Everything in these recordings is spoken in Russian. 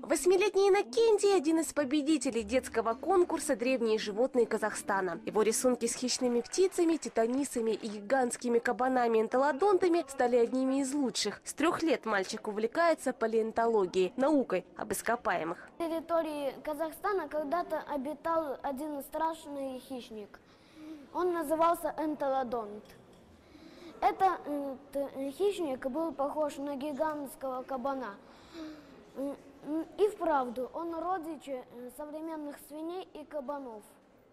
Восьмилетний Иннокентий – один из победителей детского конкурса «Древние животные Казахстана». Его рисунки с хищными птицами, титанисами и гигантскими кабанами-энтолодонтами стали одними из лучших. С 3 лет мальчик увлекается палеонтологией, наукой об ископаемых. На территории Казахстана когда-то обитал один страшный хищник. Он назывался энтолодонт. Этот хищник был похож на гигантского кабана. И вправду, он родич современных свиней и кабанов.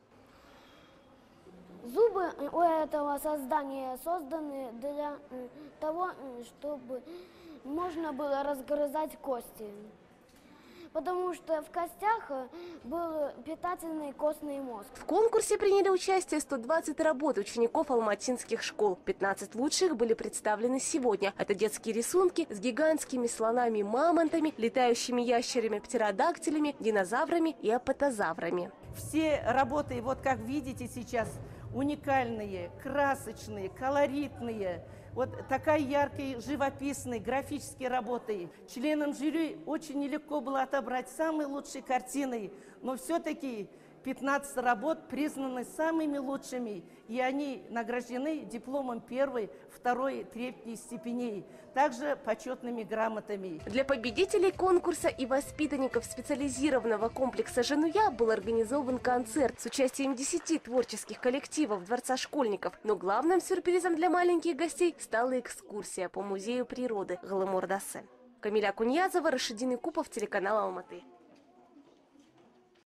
Зубы у этого создания созданы для того, чтобы можно было разгрызать кости. Потому что в костях был питательный костный мозг. В конкурсе приняли участие 120 работ учеников алматинских школ. 15 лучших были представлены сегодня. Это детские рисунки с гигантскими слонами-мамонтами, летающими ящерами, птеродактилями, динозаврами и апатозаврами. Все работы, вот как видите сейчас, уникальные, красочные, колоритные. Вот такая яркая, живописная, графические работы. Членам жюри очень нелегко было отобрать самые лучшие картины, но все-таки 15 работ признаны самыми лучшими, и они награждены дипломом 1, 2, 3 степеней, также почетными грамотами. Для победителей конкурса и воспитанников специализированного комплекса «Женуя» был организован концерт с участием 10 творческих коллективов Дворца школьников. Но главным сюрпризом для маленьких гостей стала экскурсия по музею природы Гламур-Дасе. Камиля Куньязова, Рашидин Якупов, телеканал Алматы.